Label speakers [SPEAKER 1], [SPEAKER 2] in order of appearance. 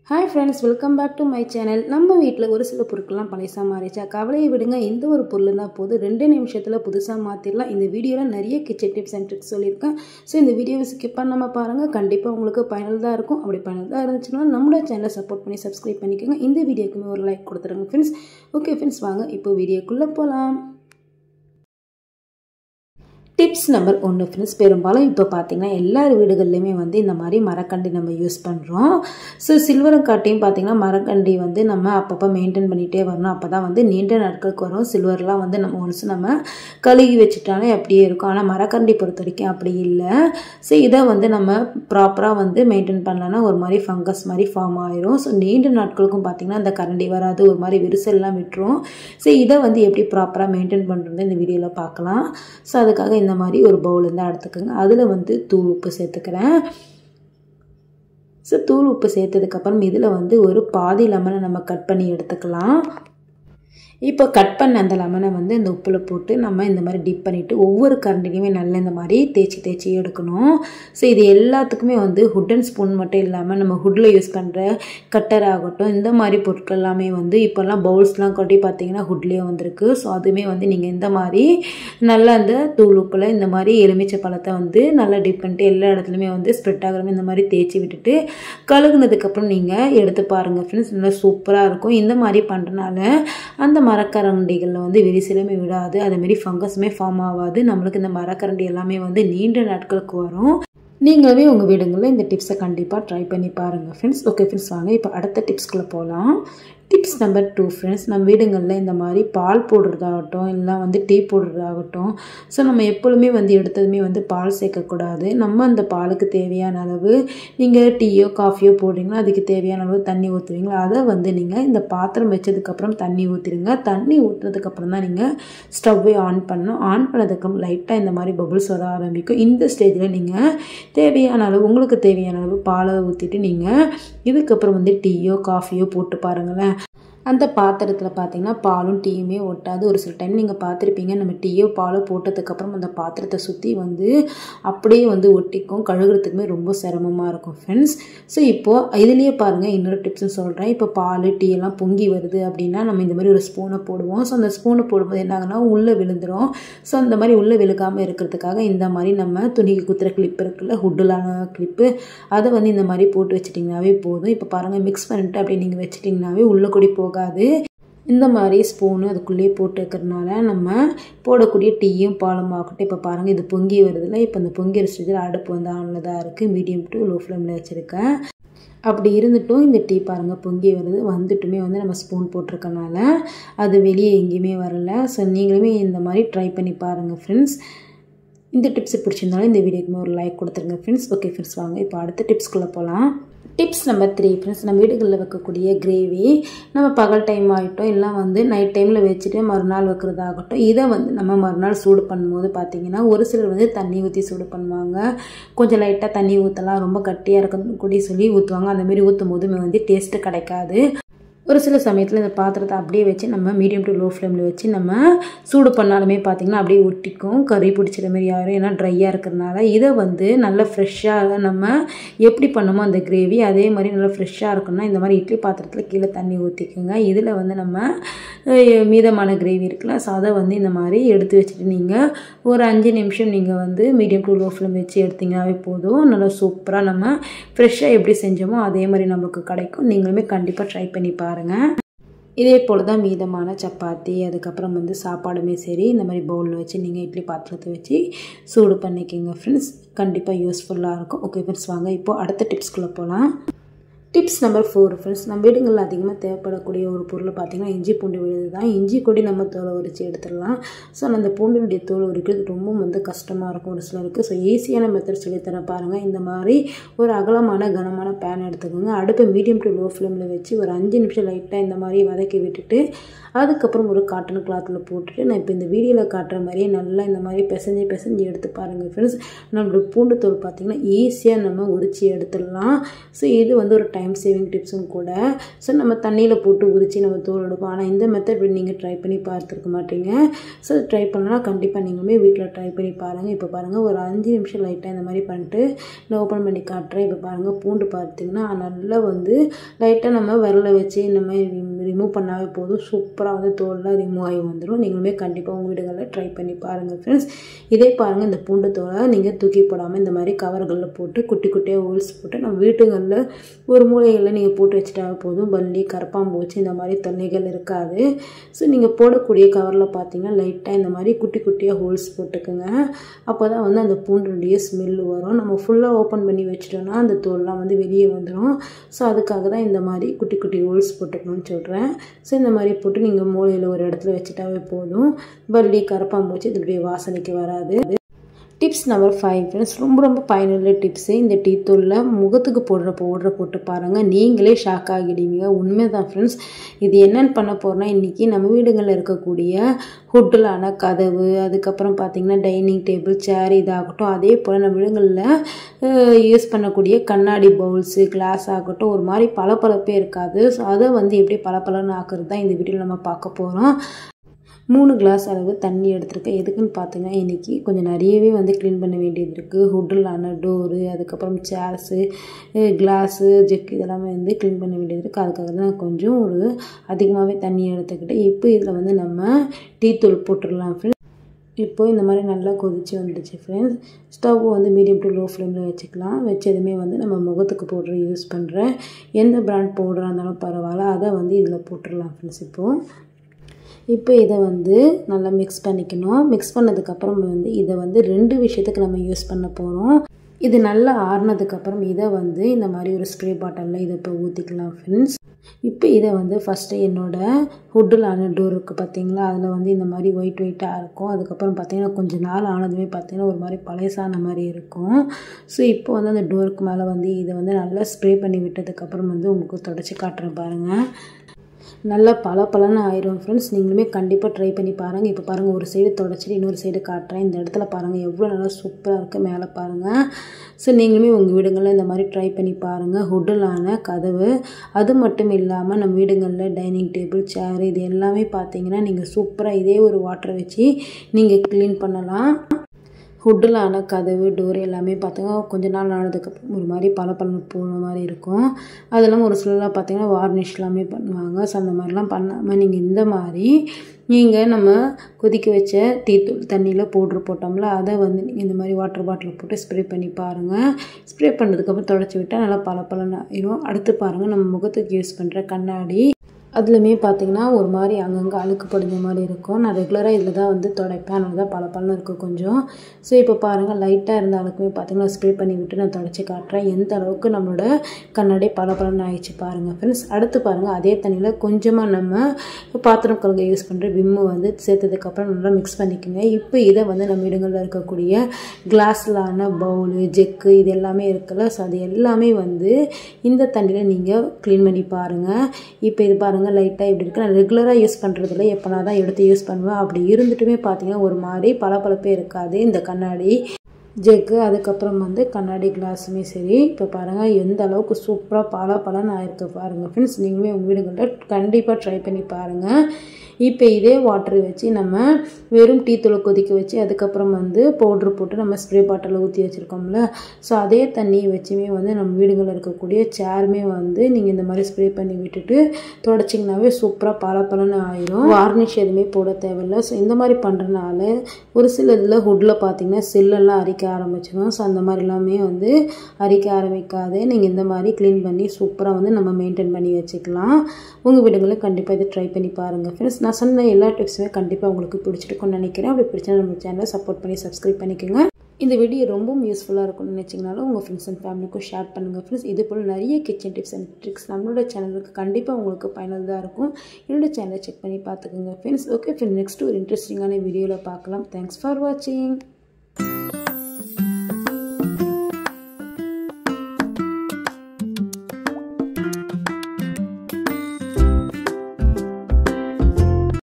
[SPEAKER 1] Hi friends, welcome back to my channel. நம்ம வீட்ல ஒரு சில பொருட்கள்லாம் பழைசா மாறிச்சா கவலையை விடுங்க. எந்த ஒரு பொருள் இருந்தா போது 2 நிமிஷத்துல புதுசா மாத்திரலாம். இந்த வீடியோல நிறைய கிச்சன் டிப்ஸ் அண்ட் ட்ரிக்ஸ் சொல்லியிருக்கேன். ஸோ இந்த வீடியோவை ஸ்கிப் பண்ணாம பாருங்க. கண்டிப்பா உங்களுக்கு பயனுள்ளதா இருக்கும். அப்படி பயனுள்ளதா இருந்துச்சுன்னா நம்மளோட சேனலை சப்போர்ட் பண்ணி சப்ஸ்கிரைப் பண்ணிக்கோங்க. இந்த வீடியோக்குமே ஒரு லைக் கொடுத்துருங்க ஃப்ரெண்ட்ஸ். ஓகே ஃப்ரெண்ட்ஸ், வாங்க இப்போ வீடியோக்குள்ள போலாம். டிப்ஸ் நம்பர் 1 ஃப்ரெண்ட்ஸ், பெரும்பாலும் இப்போ பார்த்தீங்கன்னா எல்லார் வீடுகள்லையுமே இந்த மாதிரி மரக்கண்டி நம்ம யூஸ் பண்ணுறோம். ஸோ சில்வரும் காட்டையும் பார்த்தீங்கன்னா மரக்கண்டி நம்ம அப்பப்போ மெயின்டைன் பண்ணிகிட்டே வரணும். அப்போ தான் நீண்ட நாட்களுக்கு வரும். சில்வர்லாம் நம்ம ஒன்ஸ் நம்ம கழுகி வச்சுட்டாலே அப்படியே இருக்கும். ஆனால் மரக்கண்டி பொறுத்த வரைக்கும் அப்படி இல்லை. ஸோ இதை நம்ம ப்ராப்பராக மெயின்டைன் பண்ணலன்னா ஒரு மாதிரி ஃபங்கஸ் மாதிரி ஃபார்ம் ஆயிரும். ஸோ நீண்ட நாட்களுக்கும் பார்த்தீங்கன்னா அந்த கரண்டி வராது, ஒரு மாதிரி விரிசல்லாம் விட்டுரும். ஸோ இதை எப்படி ப்ராப்பராக மெயின்டைன் பண்ணுறது இந்த வீடியோவில் பார்க்கலாம். ஸோ அதுக்காக இந்த மாதிரி ஒரு பவுல் இருந்தால் எடுத்துக்கோங்க. அதில் தூள் உப்பு சேர்த்துக்கிறேன். ஸோ தூள் உப்பு சேர்த்ததுக்கப்புறம் இதில் ஒரு பாதி லெமனை நம்ம கட் பண்ணி எடுத்துக்கலாம். இப்போ கட் பண்ண அந்த லெமனை இந்த உப்பில் போட்டு நம்ம இந்த மாதிரி டிப் பண்ணிவிட்டு ஒவ்வொரு கரண்டிலையுமே நல்லா இந்த மாதிரி தேய்ச்சி எடுக்கணும். ஸோ இது எல்லாத்துக்குமே ஹுட்டன் ஸ்பூன் மட்டும் இல்லாமல் நம்ம ஹுட்டில் யூஸ் பண்ணுற கட்டர் ஆகட்டும், இந்த மாதிரி பொருட்கள் எல்லாமே இப்போல்லாம் பவுல்ஸ்லாம் கொட்டி பார்த்தீங்கன்னா ஹுட்லேயே வந்திருக்கு. ஸோ அதுவுமே நீங்கள் இந்த மாதிரி நல்லா அந்த தூள் உப்பில் இந்த மாதிரி எலுமிச்சை பழத்தை நல்லா டிப் பண்ணிட்டு எல்லா இடத்துலையுமே ஸ்ப்ரெட் ஆகிற இந்த மாதிரி தேய்ச்சி விட்டுட்டு கழுகுனதுக்கப்புறம் நீங்கள் எடுத்து பாருங்கள் ஃப்ரெண்ட்ஸ். நல்லா சூப்பராக இருக்கும். இந்த மாதிரி பண்ணுறனால அந்த மரக்கரண்டிகளில் விரிசலுமே விடாது, அதேமாரி ஃபங்கஸுமே ஃபார்ம் ஆகாது. நம்மளுக்கு இந்த மரக்கரண்டி எல்லாமே நீண்ட நாட்களுக்கு வரும். நீங்களே உங்கள் வீடுங்களில் இந்த டிப்ஸை கண்டிப்பாக ட்ரை பண்ணி பாருங்கள் ஃப்ரெண்ட்ஸ். ஓகே ஃப்ரெண்ட்ஸ், வாங்க இப்போ அடுத்த டிப்ஸ்குள்ளே போகலாம். டிப்ஸ் நம்பர் 2 ஃப்ரெண்ட்ஸ், நம்ம வீடுங்களில் இந்த மாதிரி பால் போடுறதாகட்டும் இல்லை டீ போடுறதாகட்டும், ஸோ நம்ம எப்பொழுதுமே எடுத்ததுமே பால் சேர்க்கக்கூடாது. நம்ம அந்த பாலுக்கு தேவையான அளவு நீங்கள் டீயோ காஃபியோ போடுறீங்களா, அதுக்கு தேவையான அளவு தண்ணி ஊற்றுவீங்களா, அதை நீங்கள் இந்த பாத்திரம் வச்சதுக்கப்புறம் தண்ணி ஊற்றிடுங்க. தண்ணி ஊற்றுனதுக்கப்புறம் தான் நீங்கள் ஸ்டவ்வை ஆன் பண்ணணும். ஆன் பண்ணதுக்கப்புறம் லைட்டாக இந்த மாதிரி பபுள்ஸ் வர ஆரம்பிக்கும். இந்த ஸ்டேஜில் நீங்கள் தேவையான அளவு உங்களுக்கு தேவையான அளவு பாலை ஊற்றிட்டு நீங்கள் இதுக்கப்புறம் டீயோ காஃபியோ போட்டு பாருங்களேன். அந்த பாத்திரத்தில் பார்த்தீங்கன்னா பாலும் டீயுமே ஒட்டாது. ஒரு சில டைம் நீங்கள் பார்த்துருப்பீங்க, நம்ம டீயோ பாலோ போட்டதுக்கப்புறம் அந்த பாத்திரத்தை சுற்றி அப்படியே ஒட்டிக்கும். கழுகுறதுக்குமே ரொம்ப சிரமமாக இருக்கும் ஃப்ரெண்ட்ஸ். ஸோ இப்போது இதுலேயே பாருங்கள், இன்னொரு டிப்ஸ்ன்னு சொல்கிறேன். இப்போ பால் டீ எல்லாம் பொங்கி வருது அப்படின்னா நம்ம இந்த மாதிரி ஒரு ஸ்பூனை போடுவோம். ஸோ அந்த ஸ்பூனை போடும்போது என்ன ஆகுனா உள்ளே விழுந்துடும். ஸோ அந்த மாதிரி உள்ளே விழுக்காமல் இருக்கிறதுக்காக இந்த மாதிரி நம்ம துணிக்கு குத்துற கிளிப் இருக்குல்ல, ஹுட்டுலான கிளிப்பு, அதை இந்த மாதிரி போட்டு வச்சிட்டிங்கனாவே போதும். இப்போ பாருங்கள், மிக்ஸ் பண்ணிட்டு அப்படி நீங்கள் வச்சிட்டிங்கனாவே உள்ளே கூடி போகாது. இந்த மாதிரி ஸ்பூனு அதுக்குள்ளேயே போட்டு வைக்கிறதுனால நம்ம போடக்கூடிய டீயும் பாலும் ஆகட்டும். இப்போ பாருங்கள், இது பொங்கி வருதுல்ல. இப்போ இந்த பொங்கிற ஸ்டேஜில் அடுப்பு ஆனில் தான் இருக்குது. மீடியம் டு லோ ஃப்ளேமில் வச்சுருக்கேன். அப்படி இருந்துட்டும் இந்த டீ பாருங்கள் பொங்கி வருது. வந்துட்டுமே நம்ம ஸ்பூன் போட்டிருக்கனால அது வெளியே எங்கேயுமே வரலை. ஸோ நீங்களுமே இந்த மாதிரி ட்ரை பண்ணி பாருங்கள் ஃப்ரெண்ட்ஸ். இந்த டிப்ஸ் பிடிச்சிருந்தாலும் இந்த வீடியோக்குமே ஒரு லைக் கொடுத்துருங்க ஃப்ரெண்ட்ஸ். ஓகே ஃப்ரெண்ட்ஸ், வாங்க இப்போ அடுத்த டிப்ஸ்குள்ளே போகலாம். டிப்ஸ் நம்பர் 3 ஃப்ரெண்ட்ஸ், நம்ம வீடுகளில் வைக்கக்கூடிய கிரேவி நம்ம பகல் டைம் ஆகிட்டோம் இல்லை நைட் டைமில் வச்சுட்டு மறுநாள் வைக்கிறதாகட்டும், இதை நம்ம மறுநாள் சூடு பண்ணும்போது பார்த்தீங்கன்னா ஒரு சிலர் தண்ணி ஊற்றி சூடு பண்ணுவாங்க. கொஞ்சம் லைட்டாக தண்ணி ஊற்றலாம், ரொம்ப கட்டியாக இருக்கக்கூடி சொல்லி ஊற்றுவாங்க. அந்தமாரி ஊற்றும் போது டேஸ்ட்டு கிடைக்காது. ஒரு சில சமயத்தில் இந்த பாத்திரத்தை அப்படியே வச்சு நம்ம மீடியம் டு லோ ஃப்ளேமில் வச்சு நம்ம சூடு பண்ணாலுமே பார்த்திங்கன்னா அப்படியே ஒட்டிக்கும், கறி பிடிச்சிற மாதிரி ஆயிரும். ஏன்னா ட்ரையாக இருக்கிறதுனால இதை நல்லா ஃப்ரெஷ்ஷாக நம்ம எப்படி பண்ணமோ அந்த கிரேவி அதே மாதிரி நல்லா ஃப்ரெஷ்ஷாக இருக்குன்னா இந்த மாதிரி இட்லி பாத்திரத்தில் கீழே தண்ணி ஊற்றிக்குங்க. இதில் நம்ம மீதமான கிரேவி இருக்குல்ல, ஸோ அதை இந்த மாதிரி எடுத்து வச்சுட்டு நீங்கள் ஒரு 5 நிமிஷம் நீங்கள் மீடியம் டு லோ ஃப்ளேம் வச்சு எடுத்திங்கனாவே போதும். நல்லா சூப்பராக நம்ம ஃப்ரெஷ்ஷாக எப்படி செஞ்சோமோ அதே மாதிரி நமக்கு கிடைக்கும். நீங்களுமே கண்டிப்பாக ட்ரை பண்ணி பாருங்கள். இதே போல் தான் மீதமான சப்பாத்தி அதுக்கப்புறம் சாப்பாடுமே சரி இந்த மாதிரி பவுலில் வச்சு நீங்கள் இட்லி பாத்திரத்தை வச்சு சூடு பண்ணிக்கோங்க ஃப்ரெண்ட்ஸ். கண்டிப்பாக யூஸ்ஃபுல்லாக இருக்கும். ஓகே ஃப்ரெண்ட்ஸ், வாங்க இப்போது அடுத்த டிப்ஸ்குள்ளே போகலாம். டிப்ஸ் நம்பர் 4 ஃப்ரெண்ட்ஸ், நம்ம வீடுகளில் அதிகமாக தேவைப்படக்கூடிய ஒரு பொருள் பார்த்திங்கன்னா இஞ்சி பூண்டு விழுது தான். இஞ்சி கொடி நம்ம தோலை உரித்து எடுத்துடலாம். ஸோ அந்த பூண்டினுடைய தோல் உரிக்கிறது ரொம்ப கஷ்டமாக இருக்கும் ஒரு சிலருக்கு. ஸோ ஈஸியான மெத்தட் சொல்லித்தரேன் பாருங்கள். இந்த மாதிரி ஒரு அகலமான கனமான பேன் எடுத்துக்கோங்க. அடுப்பை மீடியம் டு லோ ஃப்ளேமில் வச்சு ஒரு 5 நிமிஷம் லைட்டாக இந்த மாதிரி வதக்கி விட்டுட்டு அதுக்கப்புறம் ஒரு காட்டன் கிளாத்தில் போட்டுட்டு நான் இப்போ இந்த வீடியோவில் காட்டுற மாதிரியே நல்லா இந்த மாதிரி பிசைஞ்சு எடுத்து பாருங்கள் ஃப்ரெண்ட்ஸ். நம்மளோட பூண்டு தோல் பார்த்திங்கன்னா ஈஸியாக நம்ம உரித்து எடுத்துடலாம். ஸோ இது ஒரு டைம் சேவிங் டிப்ஸும் கூட. ஸோ நம்ம தண்ணியில் போட்டு உரித்து நம்ம தோல் எடுப்போம். ஆனால் இந்த மெத்தட் நீங்கள் ட்ரை பண்ணி பார்த்துருக்க மாட்டீங்க. ஸோ ட்ரை பண்ணால் கண்டிப்பாக நீங்களுமே வீட்டில் ட்ரை பண்ணி பாருங்கள். இப்போ பாருங்கள் ஒரு 5 நிமிஷம் லைட்டாக இந்த மாதிரி பண்ணிட்டு நான் ஓப்பன் பண்ணி காட்டுறேன். இப்போ பாருங்கள் பூண்டு பார்த்திங்கன்னா நல்லா வந்து லைட்டாக நம்ம விரலை வச்சு இந்த மாதிரி ரிமூவ் பண்ணாவே போதும். சூப்பராக வந்து தோல்லாம் ரிமூவ் ஆகி வந்துடும். நீங்களுமே கண்டிப்பாக உங்கள் வீடுகளில் ட்ரை பண்ணி பாருங்கள் ஃப்ரெண்ட்ஸ். இதே பாருங்கள் இந்த பூண்டு தோலை நீங்கள் தூக்கி போடாமல் இந்த மாதிரி கவர்களில் போட்டு குட்டி குட்டியாக ஹோல்ஸ் போட்டு நம்ம வீட்டுகளில் ஒரு மூலைகளில் நீங்கள் போட்டு வச்சுட்டாவே போதும். பல்லி கரப்பாம்பூச்சி இந்த மாதிரி தொல்லைகள் இருக்காது. ஸோ நீங்கள் போடக்கூடிய கவரில் பார்த்தீங்கன்னா லைட்டாக இந்த மாதிரி குட்டி குட்டியாக ஹோல்ஸ் போட்டுக்குங்க. அப்போ தான் வந்து அந்த பூண்டுடைய ஸ்மெல் வரும். நம்ம ஃபுல்லாக ஓப்பன் பண்ணி வச்சிட்டோன்னா அந்த தோல்லாம் வந்து வெளியே வந்துடும். ஸோ அதுக்காக தான் இந்த மாதிரி குட்டி குட்டி ஹோல்ஸ் போட்டுக்கணும்னு சொல்கிறேன். ஸோ இந்த மாதிரி போட்டு நீங்கள் மூலையில் ஒரு இடத்துல வச்சுட்டாவே போதும். பல்லி கரப்பாம்பூச்சி இதனுடைய வாசனைக்கு வராது. டிப்ஸ் நம்பர் 5 ஃப்ரெண்ட்ஸ், ரொம்ப பயனுள்ள டிப்ஸு. இந்த டீ தூளில் முகத்துக்கு போடுற பவுடரை போட்டு பாருங்கள். நீங்களே ஷாக் ஆகிடுவீங்க. உண்மைதான் ஃப்ரெண்ட்ஸ். இது என்னென்னு பண்ண போகிறோன்னா இன்றைக்கி நம்ம வீடுகளில் இருக்கக்கூடிய ஹுட்டிலான கதவு, அதுக்கப்புறம் பார்த்திங்கன்னா டைனிங் டேபிள், சேர் இதாகட்டும், அதே போல் நம்ம வீடுகளில் யூஸ் பண்ணக்கூடிய கண்ணாடி பவுல்ஸு, கிளாஸ் ஆகட்டும் ஒரு மாதிரி பளபளப்பே இருக்காது. ஸோ அதை வந்து எப்படி பளபளன்னு ஆக்குறது தான் இந்த வீடியோவில் நம்ம பார்க்க போகிறோம். 3 கிளாஸ் அளவு தண்ணி எடுத்துருக்கேன். எதுக்குன்னு பார்த்தீங்கன்னா இன்றைக்கி கொஞ்சம் நிறையவே வந்து க்ளீன் பண்ண வேண்டியது இருக்குது. ஹுட்டிலான டோரு, அதுக்கப்புறம் சேர்ஸு, கிளாஸு, ஜெக் இதெல்லாமே வந்து க்ளீன் பண்ண வேண்டியது இருக்குது. அதுக்காக தான் நான் கொஞ்சம் ஒரு அதிகமாகவே தண்ணி எடுத்துக்கிட்டேன். இப்போ இதில் வந்து நம்ம டீ தூள் போட்டுடலாம் ஃப்ரெண்ட்ஸ். இப்போ இந்த மாதிரி நல்லா கொதிச்சு வந்துடுச்சு ஃப்ரெண்ட்ஸ். ஸ்டவ் வந்து மீடியம் டு லோ ஃப்ளேமில் வச்சுக்கலாம். வச்சதுமே வந்து நம்ம முகத்துக்கு பவுடர் யூஸ் பண்ணுறேன். எந்த பிராண்ட் பவுடராக இருந்தாலும் பரவாயில்ல, அதை வந்து இதில் போட்டுடலாம் ஃப்ரெண்ட்ஸ். இப்போ இதை வந்து நல்லா மிக்ஸ் பண்ணிக்கணும். மிக்ஸ் பண்ணதுக்கப்புறம் வந்து இதை வந்து 2 விஷயத்துக்கு நம்ம யூஸ் பண்ண போகிறோம். இது நல்லா ஆறுனதுக்கப்புறம் இதை வந்து இந்த மாதிரி ஒரு ஸ்ப்ரே பாட்டிலில் இதை இப்போ ஊற்றிக்கலாம் ஃப்ரெண்ட்ஸ். இப்போ இதை வந்து ஃபஸ்ட்டு என்னோடய ஹுட்டிலான டோர் இருக்குது பார்த்தீங்களா, அதில் வந்து இந்த மாதிரி ஒயிட்டாக இருக்கும். அதுக்கப்புறம் பார்த்திங்கன்னா கொஞ்சம் நாள் ஆனதுமே பார்த்திங்கன்னா ஒரு மாதிரி பழையசான மாதிரி இருக்கும். ஸோ இப்போ வந்து அந்த டோருக்கு மேலே வந்து இதை வந்து நல்லா ஸ்ப்ரே பண்ணி விட்டதுக்கப்புறம் வந்து உங்களுக்கு தொடச்சி காட்டுறேன் பாருங்கள். நல்லா பளபளன்னு ஆயிரும் ஃப்ரெண்ட்ஸ். நீங்களுமே கண்டிப்பாக ட்ரை பண்ணி பாருங்கள். இப்போ பாருங்கள் ஒரு சைடு தொடச்சிட்டு இன்னொரு சைடு காட்டுறேன். இந்த இடத்துல பாருங்கள் எவ்வளோ நல்லா சூப்பராக இருக்குது. மேலே பாருங்கள். ஸோ நீங்களுமே உங்கள் வீடுங்களில் இந்த மாதிரி ட்ரை பண்ணி பாருங்கள். ஹுட்டிலான கதவு, அது மட்டும் இல்லாமல் நம்ம வீடுகளில் டைனிங் டேபிள், சேர் இது எல்லாமே பார்த்தீங்கன்னா நீங்கள் சூப்பராக இதே ஒரு வாட்டரை வச்சு நீங்கள் க்ளீன் பண்ணலாம். ஹுட்டிலான கதவு, டோர் எல்லாமே பார்த்திங்கன்னா கொஞ்ச நாள் ஆனதுக்கப்புறம் ஒரு மாதிரி பளபளன்னு போன மாதிரி இருக்கும். அதெல்லாம் ஒரு சிலர்லாம் பார்த்திங்கன்னா வார்னிஷ் எல்லாமே பண்ணுவாங்க. ஸோ அந்த மாதிரிலாம் பண்ணாமல் நீங்கள் இந்த மாதிரி நம்ம கொதிக்க வச்ச டீ தூள் தண்ணியில் பவுட்ரு போட்டோம்ல, அதை வந்து நீங்கள் இந்த மாதிரி வாட்டர் பாட்டிலில் போட்டு ஸ்ப்ரே பண்ணி பாருங்கள். ஸ்ப்ரே பண்ணதுக்கப்புறம் தொடச்சி விட்டால் நல்லா பளபளன்னு ஆயிடும். அடுத்து பாருங்கள் நம்ம முகத்துக்கு யூஸ் பண்ணுற கண்ணாடி, அதுலேயுமே பார்த்திங்கன்னா ஒரு மாதிரி அங்கங்கே அழுக்கு படிஞ்ச மாதிரி இருக்கும். நான் ரெகுலராக இதில் தான் வந்து துடைப்பேன். அதனால தான் பளபளன்னு இருக்கும் கொஞ்சம். ஸோ இப்போ பாருங்கள் லைட்டாக இருந்த அழுக்குமே பார்த்திங்கன்னா ஸ்ப்ரே பண்ணி விட்டு நான் தொடச்சி காட்டுறேன். எந்த அளவுக்கு நம்மளோட கண்ணாடி பளபளன்னு ஆயிடுச்சு பாருங்கள் ஃப்ரெண்ட்ஸ். அடுத்து பாருங்கள் அதே தண்ணியில் கொஞ்சமாக நம்ம பாத்திரம் கழுக யூஸ் பண்ணுற விம்மு வந்து சேர்த்ததுக்கப்புறம் நல்லா மிக்ஸ் பண்ணிக்கோங்க. இப்போ இதை வந்து நம்ம இடங்களில் இருக்கக்கூடிய கிளாஸ்லான பவுலு, ஜெக்கு இது எல்லாமே இருக்குல்ல, ஸோ அது எல்லாமே வந்து இந்த தண்ணியில் நீங்கள் க்ளீன் பண்ணி பாருங்கள். இப்போ இது பாருங்கள் லைட்டாக இப்படி இருக்குது. நான் ரெகுலராக யூஸ் பண்ணுறதில்ல, எப்போனா தான் எடுத்து யூஸ் பண்ணுவேன். அப்படி இருந்துட்டுமே பார்த்தீங்கன்னா ஒரு மாதிரி பளபளப்பே இருக்காது இந்த கண்ணாடி ஜெக்கு. அதுக்கப்புறம் வந்து கண்ணாடி கிளாஸுமே சரி. இப்போ பாருங்கள் எந்த அளவுக்கு சூப்பராக பளபளன்னு ஆயிருக்கு பாருங்கள் ஃப்ரெண்ட்ஸ். நீங்களுமே உங்கள் வீடுகளில் கண்டிப்பாக ட்ரை பண்ணி பாருங்கள். இப்போ இதே வாட்டர் வச்சு நம்ம வெறும் டீ தூளை கொதிக்க வச்சு அதுக்கப்புறம் வந்து பவுட்ரு போட்டு நம்ம ஸ்ப்ரே பாட்டிலில் ஊற்றி வச்சுருக்கோம்ல, ஸோ அதே தண்ணியை வச்சுமே வந்து நம்ம வீடுகளில் இருக்கக்கூடிய சேருமே வந்து நீங்கள் இந்த மாதிரி ஸ்ப்ரே பண்ணி விட்டுட்டு தொடச்சிங்கனாவே சூப்பராக பளபளன்னு ஆயிரும். வார்னிஷ் எதுவுமே போட தேவையில்லை. ஸோ இந்த மாதிரி பண்ணுறதுனால ஒரு சில இதில் ஹுட்டில் பார்த்திங்கன்னா செல்லெல்லாம் அரிக்க ஆரம்பிச்சிடும். ஸோ அந்த மாதிரி எல்லாமே வந்து அரிக்க ஆரம்பிக்காது. நீங்கள் இந்த மாதிரி க்ளீன் பண்ணி சூப்பராக வந்து நம்ம மெயின்டைன் பண்ணி வச்சுக்கலாம். உங்கள் வீடுகளில் கண்டிப்பாக இதை ட்ரை பண்ணி பாருங்கள் ஃப்ரெண்ட்ஸ். நான் சொன்ன எல்லா டிப்ஸுமே கண்டிப்பாக உங்களுக்கு பிடிச்சிருக்கும்னு நினைக்கிறேன். அப்படி பிடிச்சா நம்ம சேனலை சப்போர்ட் பண்ணி சப்ஸ்கிரைப் பண்ணிக்கோங்க. இந்த வீடியோ ரொம்பவும் யூஸ்ஃபுல்லாக இருக்கும்னு நினச்சிங்கனாலும் உங்கள் ஃப்ரெண்ட்ஸ் அண்ட் ஃபேமிலிக்கும் ஷேர் பண்ணுங்கள் ஃப்ரெண்ட்ஸ். இது போல் நிறைய கிச்சன் டிப்ஸ் அண்ட் ட்ரிக்ஸ் நம்மளோட சேனலுக்கு கண்டிப்பாக உங்களுக்கு பயனுள்ளதாக இருக்கும். என்னோட சேனலை செக் பண்ணி பார்த்துக்கோங்க ஃப்ரெண்ட்ஸ். ஓகே ஃப்ரெண்ட்ஸ், நெக்ஸ்ட் ஒரு இன்ட்ரெஸ்டிங்கான வீடியோவில் பார்க்கலாம். தேங்க்ஸ் ஃபார் வாட்சிங்.